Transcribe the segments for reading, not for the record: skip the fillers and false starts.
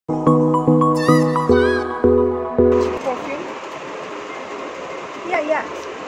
Perfume. Yeah.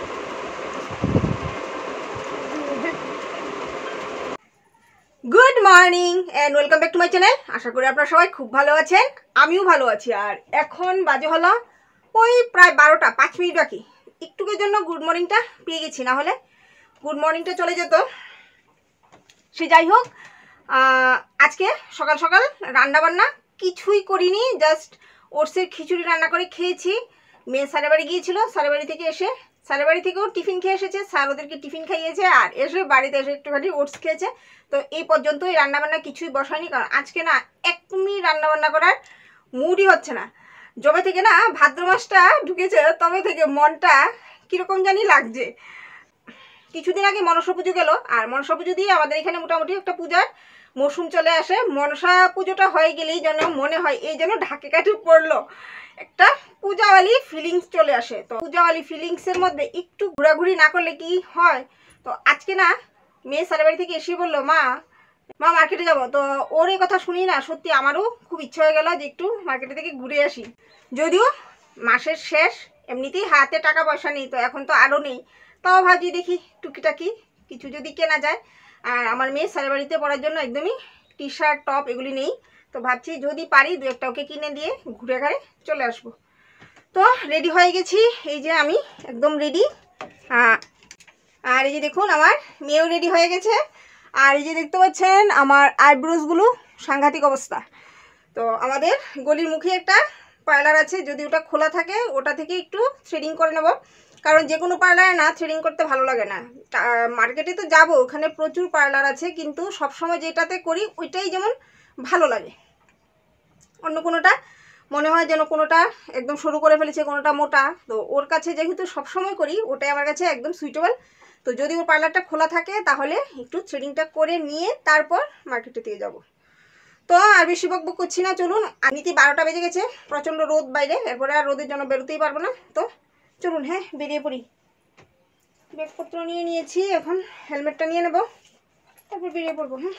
Good morning and welcome back to my channel. আশা করি আপনারা সবাই খুব ভালো আছেন, আমিও ভালো আছি। আর এখন বাজে হলো ওই প্রায় 12টা 5 মিনিট বাকি। একটুকের জন্য গুড মর্নিংটা পেয়ে গেছি, না হলে গুড মর্নিংটা চলে যেত। সে যাই হোক, আজকে সকাল সকাল রান্নাবান্না কিছুই করিনি, জাস্ট ওটসের খিচুড়ি রান্না করে খেয়েছি। মেয়ে স্যারের বাড়ি গিয়েছিল, স্যারের বাড়ি থেকে এসে স্যারের বাড়ি থেকেও টিফিন খেয়ে এসেছে, স্যার ওদেরকে টিফিন খাইয়েছে, আর এসে বাড়িতে এসে একটুখানি ওটস খেয়েছে। তো এই পর্যন্তই, রান্নাবান্না কিছুই বসায়নি, কারণ আজকে না একদমই রান্নাবান্না করার মুডই হচ্ছে না। যবে থেকে না ভাদ্র মাসটা ঢুকেছে তবে থেকে মনটা কীরকম জানি লাগছে। কিছুদিন আগে মনসা পুজো গেল, আর মনসা পুজো দিয়ে আমাদের এখানে মোটামুটি একটা পূজার মৌসুম চলে আসে। মনসা পুজোটা হয়ে গেলেই যেন মনে হয় এই যেন ঢাকে কাঠি পড়লো, একটা পূজাওয়ালি ফিলিংস চলে আসে। তো পূজাওয়ালি ফিলিংসের মধ্যে একটু ঘোরাঘুরি না করলে কি হয়। তো আজকে না মেয়ে স্যারের বাড়ি থেকে এসে বললো, মা মার্কেটে যাবো। তো ওর এই কথা শুনি না সত্যি আমারও খুব ইচ্ছা হয়ে গেল যে একটু মার্কেটে থেকে ঘুরে আসি। যদিও মাসের শেষ, এমনিতেই হাতে টাকা পয়সা নেই, তো এখন তো আরও নেই। তাও ভাবছি দেখি টুকিটাকি কিছু যদি কেনা যায়। আর আমার মেয়ে স্যারের বাড়িতে পড়ার জন্য একদমই টি শার্ট টপ এগুলি নেই, তো ভাবছি যদি পারি দু একটা ওকে কিনে দিয়ে ঘুরে ঘাড়ে চলে আসবো। তো রেডি হয়ে গেছি, এই যে আমি একদম রেডি। আর এই যে দেখুন আমার মেয়েও রেডি হয়ে গেছে। আর এই যে দেখতে পাচ্ছেন আমার আইব্রোসগুলো সাংঘাতিক অবস্থা। তো আমাদের গলির মুখে একটা পার্লার আছে, যদি ওটা খোলা থাকে ওটা থেকে একটু থ্রেডিং করে নেব, কারণ যে কোনো পার্লারে না থ্রেডিং করতে ভালো লাগে না। মার্কেটে তো যাবো, ওখানে প্রচুর পার্লার আছে, কিন্তু সবসময় যেটাতে করি ওইটাই যেমন ভালো লাগে। অন্য কোনোটা মনে হয় যেন কোনোটা একদম সরু করে ফেলেছে, কোনোটা মোটা। তো ওর কাছে যেহেতু সবসময় করি ওটাই আমার কাছে একদম সুইটেবল। তো যদি ওর পার্লারটা খোলা থাকে তাহলে একটু থ্রেডিংটা করে নিয়ে তারপর মার্কেটে দিয়ে যাব। তো আর বেশি বকবক করছি না, চলুন। এমনিতে 12টা বেজে গেছে, প্রচণ্ড রোদ বাইরে, এরপরে আর রোদের জন্য বেরোতেই পারবো না। তো চলুন হ্যাঁ বেরিয়ে পড়ি। ব্যাগপত্র নিয়ে নিয়েছি, এখন হেলমেটটা নিয়ে নেব, তারপর বেরিয়ে পড়বো। হ্যাঁ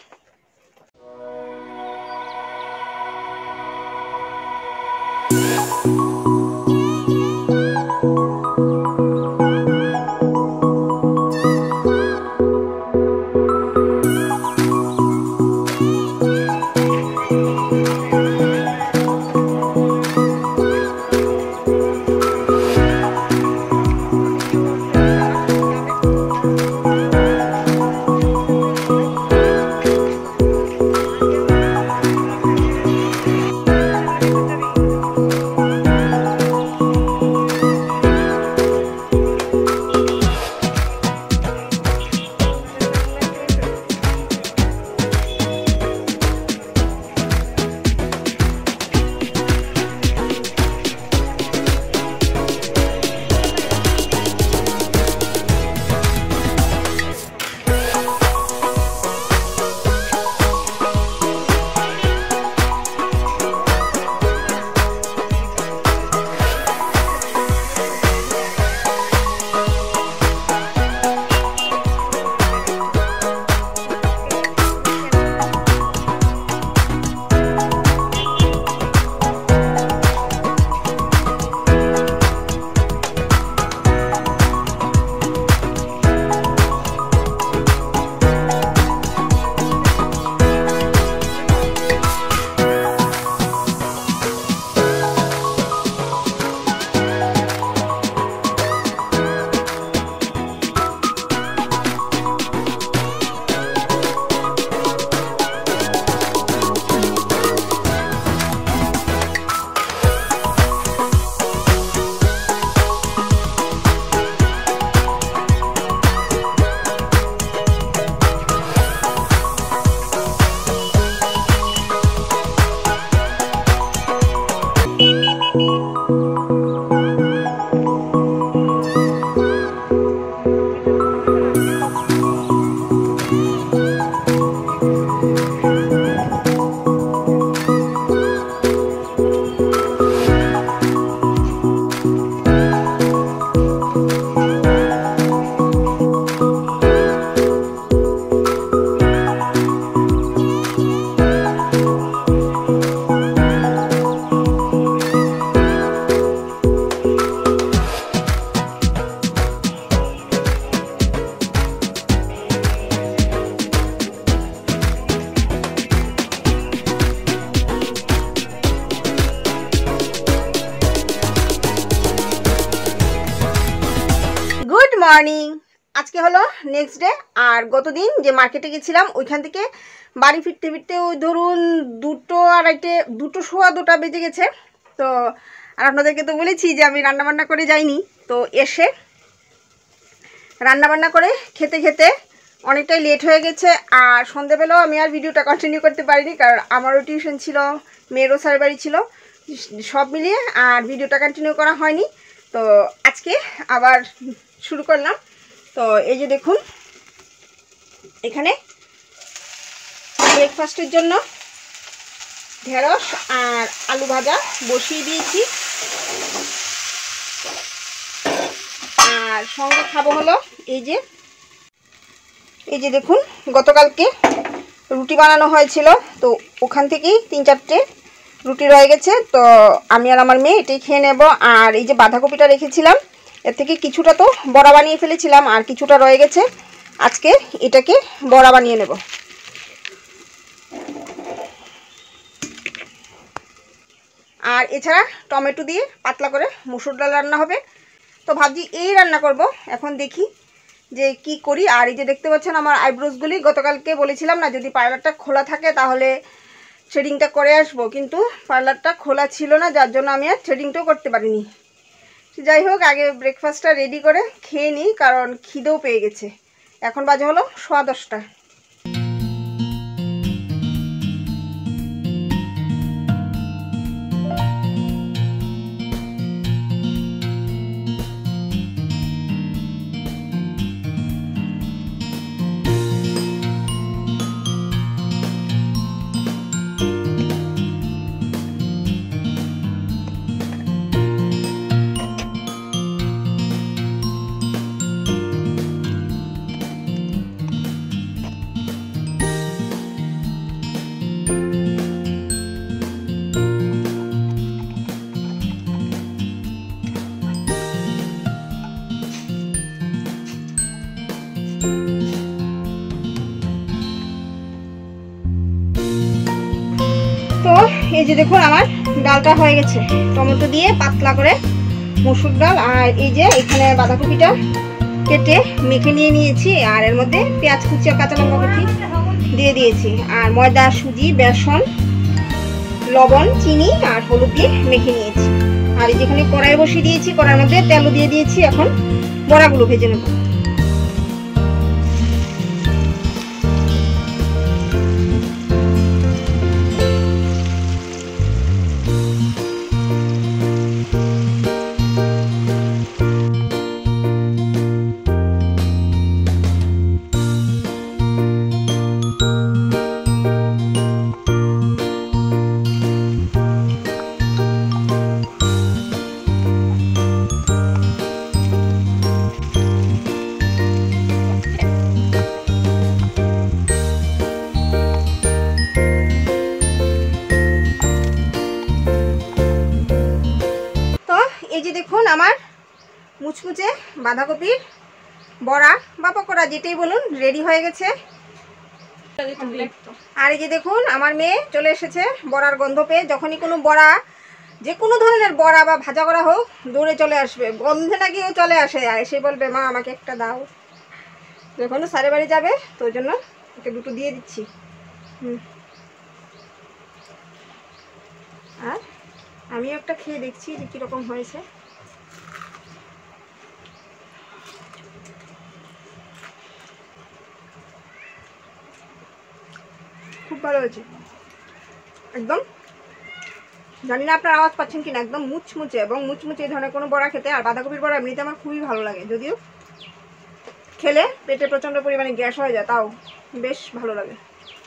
মর্নিং। আজকে হলো নেক্সট ডে। আর গতদিন যে মার্কেটে গেছিলাম ওইখান থেকে বাড়ি ফিরতে ফিরতে ওই ধরুন 2:30 বেজে গেছে। তো আর আপনাদেরকে তো বলেছি যে আমি রান্নাবান্না করে যাইনি। তো এসে রান্নাবান্না করে খেতে খেতে অনেকটাই লেট হয়ে গেছে। আর সন্ধেবেলাও আমি আর ভিডিওটা কন্টিনিউ করতে পারিনি, কারণ আমারও টিউশন ছিল, মেয়েরও স্যার বাড়ি ছিল, সব মিলিয়ে আর ভিডিওটা কন্টিনিউ করা হয়নি। তো আজকে আবার শুরু করলাম। তো এই যে দেখুন, এখানে ব্রেকফাস্টের জন্য ঢেঁড়স আর আলু ভাজা বসিয়ে দিয়েছি। আর সঙ্গে খাবো হলো এই যে দেখুন, গতকালকে রুটি বানানো হয়েছিল, তো ওখান থেকেই 3-4টে রুটি রয়ে গেছে। তো আমি আর আমার মেয়ে এটাই খেয়ে নেব। আর এই যে বাঁধাকপিটা রেখেছিলাম, এর থেকে কিছুটা তো বড়া বানিয়ে ফেলেছিলাম আর কিছুটা রয়ে গেছে। আজকে এটাকে বড়া বানিয়ে নেব। আর এছাড়া টমেটো দিয়ে পাতলা করে মসুর ডাল রান্না হবে। তো ভাবছি এই রান্না করব। এখন দেখি যে কি করি। আর এই যে দেখতে পাচ্ছেন আমার আইব্রোসগুলি, গতকালকে বলেছিলাম না যদি পার্লারটা খোলা থাকে তাহলে থ্রেডিংটা করে আসবো, কিন্তু পার্লারটা খোলা ছিল না, যার জন্য আমি আর থ্রেডিংটাও করতে পারিনি। যাই হোক, আগে ব্রেকফাস্টটা রেডি করে খেয়ে নিই, কারণ খিদেও পেয়ে গেছে। এখন বাজে হলো 10:15। তো এই যে দেখুন আমার ডালটা হয়ে গেছে, টমেটো দিয়ে পাতলা করে মসুর ডাল। আর এই যে এখানে বাঁধাকপিটা কেটে মেখে নিয়েছি, আর এর মধ্যে পেঁয়াজ কুচি আর কাঁচা লঙ্কা কুচি দিয়ে দিয়েছি। আর ময়দা, সুজি, বেসন, লবণ, চিনি আর হলুদ দিয়ে মেখে নিয়েছি। আর এই যেখানে কড়াই বসিয়ে দিয়েছি, কড়াইয়ের মধ্যে তেলও দিয়ে দিয়েছি। এখন বড়াগুলো ভেজে নেব। এই যে দেখুন আমার মুচমুচে বাঁধাকপির বড়া বা পকোড়া যেটাই বলুন রেডি হয়ে গেছে। আর এই যে দেখুন আমার মেয়ে চলে এসেছে বড়ার গন্ধ পেয়ে। যখনই কোনো বড়া, যে কোনো ধরনের বড়া বা ভাজা করা হোক, দৌড়ে চলে আসবে, গন্ধে না গিয়েও চলে আসে। আর এসে বলবে মা আমাকে একটা দাও। যখন স্যারের বাড়ি যাবে তো ওই জন্য ওকে দুটো দিয়ে দিচ্ছি। আর আমিও একটা খেয়ে দেখছি যে কীরকম হয়েছে। খুব ভালো হয়েছে একদম। জানি না আপনারা আওয়াজ পাচ্ছেন কিনা, একদম মুচমুচে। এবং মুচমুচে এই ধরনের কোনো বড়া খেতে, আর বাঁধাকপির বড়া এমনিতে আমার খুবই ভালো লাগে, যদিও খেলে পেটে প্রচণ্ড পরিমাণে গ্যাস হয়ে যায়, তাও বেশ ভালো লাগে।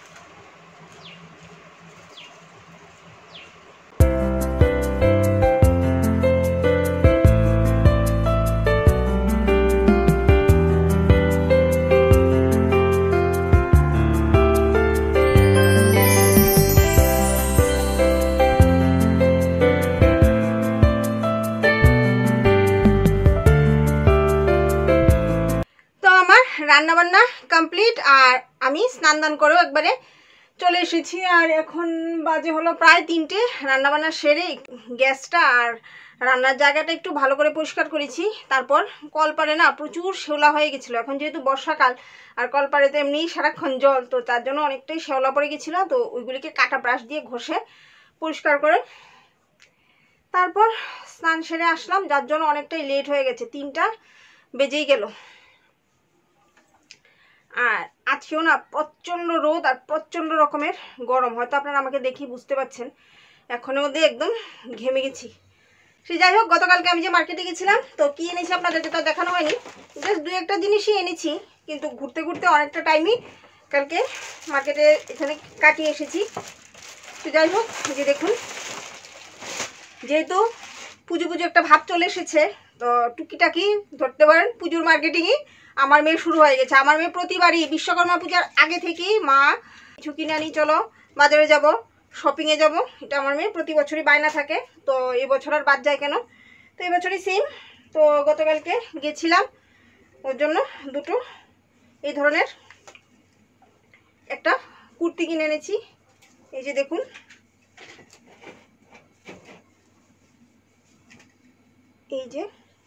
রান্নাবান্না কমপ্লিট। আর আমি স্নান দান করেও একবারে চলে এসেছি। আর এখন বাজে হলো প্রায় 3টে। রান্নাবান্না সেরে গ্যাসটা আর রান্নার জায়গাটা একটু ভালো করে পরিষ্কার করেছি। তারপর কলপাড়ে না প্রচুর শ্যাওলা হয়ে গেছিলো। এখন যেহেতু বর্ষাকাল আর কলপাড়ে তো এমনি সারাক্ষণ জল, তো তার জন্য অনেকটাই শ্যাওলা পড়ে গেছিলো। তো ওইগুলিকে কাটা ব্রাশ দিয়ে ঘষে পরিষ্কার করে তারপর স্নান সেরে আসলাম, যার জন্য অনেকটাই লেট হয়ে গেছে, 3টা বেজেই গেল। আর আজকেও না প্রচণ্ড রোদ আর প্রচণ্ড রকমের গরম, হয়তো আপনারা আমাকে দেখি বুঝতে পারছেন, এখনের মধ্যে একদম ঘেমে গেছি। সে যাই হোক, গতকালকে আমি যে মার্কেটে গেছিলাম, তো কি এনেছি আপনাদেরকে তো দেখানো হয়নি, জাস্ট 2-1টা জিনিসই এনেছি, কিন্তু ঘুরতে ঘুরতে অনেকটা টাইমই কালকে মার্কেটে এখানে কাটিয়ে এসেছি। তো যাই হোক, যে দেখুন, যেহেতু পুজো পুজো একটা ভাব চলে এসেছে, তো টুকিটাকি ধরতে পারেন পুজোর মার্কেটিংই আমার মেয়ে শুরু হয়ে গেছে। আমার মেয়ে প্রতিবারই বিশ্বকর্মা পূজার আগে থেকেই মা কিছু কিনে আনি, চলো বাজারে যাব, শপিংয়ে যাব, এটা আমার মেয়ে প্রতি বছরই বায়না থাকে। তো এবছর আর বাদ যায় কেন, তো এবছরই সেম। তো গতকালকে গেছিলাম, ওর জন্য দুটো এই ধরনের একটা কুর্তি কিনে এনেছি। এই যে দেখুন, এই যে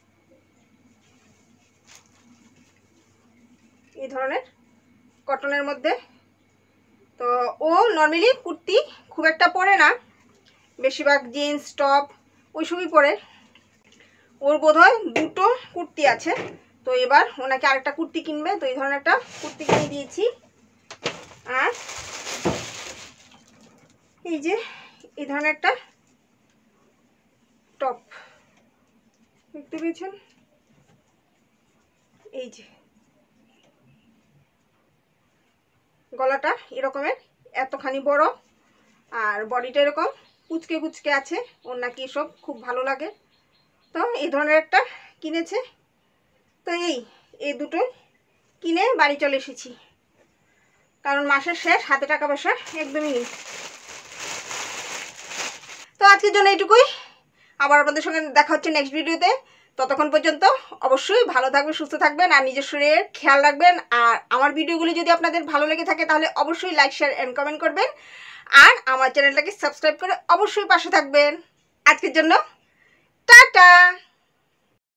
এই ধরনের কটনের মধ্যে। তো ও নর্মালি কুর্তি খুব একটা পরে না, বেশিরভাগ জিন্স টপ ওইসবই পরে। ওর বোধহয় 2টো কুর্তি আছে, তো এবার ওনাকে আরেকটা কুর্তি কিনবে, তো এই ধরনের একটা কুর্তি কিনে দিয়েছি। আর এই যে এই ধরনের একটা টপ দেখতে পেয়েছেন, এই যে গলাটা এরকমের এতখানি বড়, আর বডিটা এরকম কুচকে কুচকে আছে, ওর নাকি এসব খুব ভালো লাগে। তো এই ধরনের একটা কিনেছে। তো এই দুটো কিনে বাড়ি চলে এসেছি, কারণ মাসের শেষ, হাতে টাকা পয়সা একদমই নেই। তো আজকের জন্য এইটুকুই, আবার আপনাদের সঙ্গে দেখা হচ্ছে নেক্সট ভিডিওতে। ততক্ষণ পর্যন্ত অবশ্যই ভালো থাকবেন, সুস্থ থাকবেন, আর নিজের শরীরের খেয়াল রাখবেন। আর আমার ভিডিওগুলি যদি আপনাদের ভালো লেগে থাকে তাহলে অবশ্যই লাইক, শেয়ার এন্ড কমেন্ট করবেন, আর আমার চ্যানেলটাকে সাবস্ক্রাইব করে অবশ্যই পাশে থাকবেন। আজকের জন্য টাটা।